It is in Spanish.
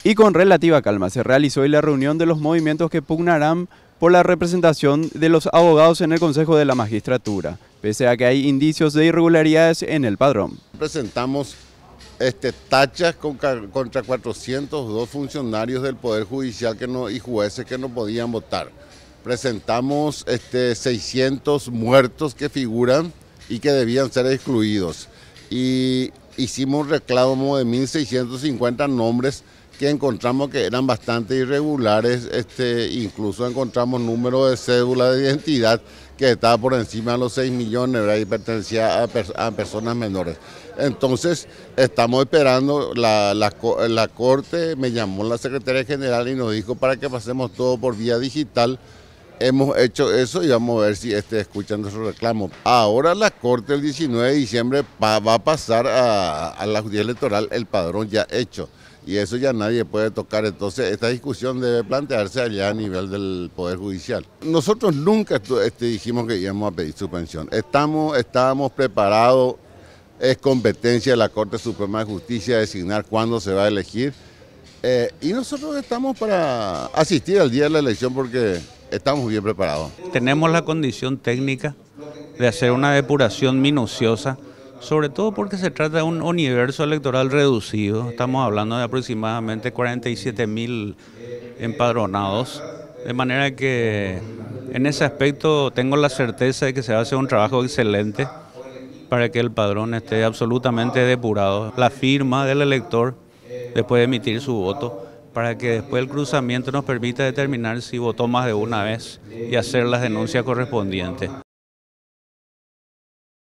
Y con relativa calma se realizó hoy la reunión de los movimientos que pugnarán por la representación de los abogados en el Consejo de la Magistratura, pese a que hay indicios de irregularidades en el padrón. Presentamos tachas contra 402 funcionarios del Poder Judicial y jueces que no podían votar. Presentamos 600 muertos que figuran y que debían ser excluidos. Y hicimos un reclamo de 1.650 nombres que encontramos que eran bastante irregulares, incluso encontramos número de cédula de identidad que estaba por encima de los 6 millones, ¿verdad? Y pertenecía a personas menores. Entonces, estamos esperando, la Corte me llamó la Secretaria General y nos dijo para que pasemos todo por vía digital. Hemos hecho eso y vamos a ver si escuchan nuestro reclamo. Ahora la Corte el 19 de diciembre va a pasar a la Justicia Electoral el padrón ya hecho. Y eso ya nadie puede tocar, entonces esta discusión debe plantearse allá a nivel del Poder Judicial. Nosotros nunca dijimos que íbamos a pedir suspensión, estábamos preparados, es competencia de la Corte Suprema de Justicia designar cuándo se va a elegir y nosotros estamos para asistir al día de la elección porque estamos bien preparados. Tenemos la condición técnica de hacer una depuración minuciosa, sobre todo porque se trata de un universo electoral reducido. Estamos hablando de aproximadamente 47.000 empadronados, de manera que en ese aspecto tengo la certeza de que se va a hacer un trabajo excelente para que el padrón esté absolutamente depurado. La firma del elector después de emitir su voto, para que después el cruzamiento nos permita determinar si votó más de una vez y hacer las denuncias correspondientes.